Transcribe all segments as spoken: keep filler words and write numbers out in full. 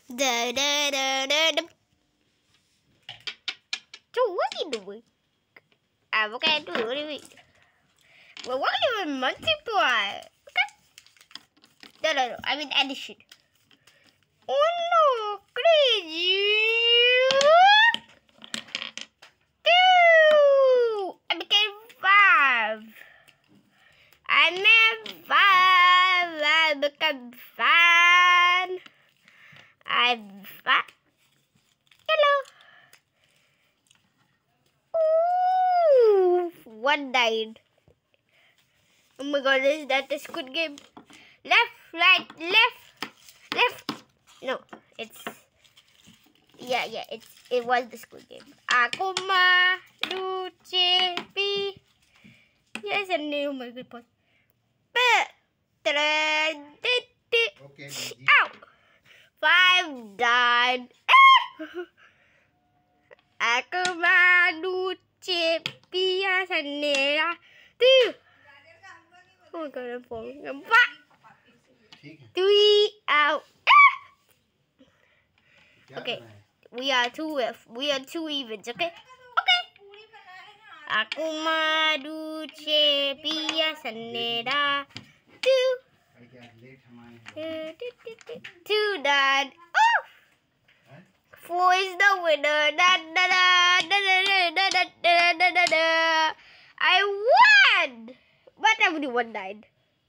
Da, da, da, da, da. So what are you doing? Ah, what can I do? What do you mean? Well, why do you multiply? Okay. No, no, no. I mean addition. Oh no, crazy. Two. I became five. I made five. I become five. I'm five. Hello. Ooh, one died. Oh my god, is that the Squid Game? Left, right, left, left. No, it's yeah, yeah. It's it was the Squid Game. Aku malu cepi. Yes, and oh my god, pause. Okay. Ow! Five died. Aku malu cepi ya sanera. Two. Oh my god, I'm falling. I'm back. Three out. Okay, we are two. We are two evens. Okay. Okay. Aku madu cepi sanera. Two. Two died. Oh. Four is the winner. Da da da da da da da da da da da. I won. But everyone died.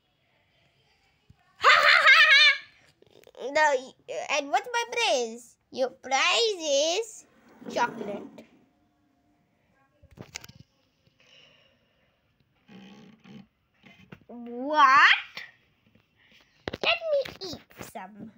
Ha ha ha ha! The and what's my prize? Your prize is chocolate. What? Let me eat some.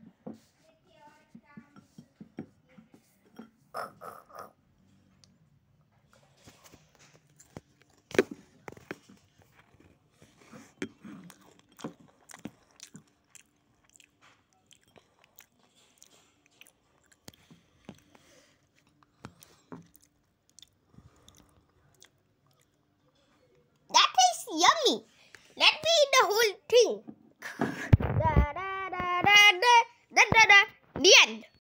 That is yummy. Let me eat the whole thing. Da, da, da, da, da, da, da, da. The end.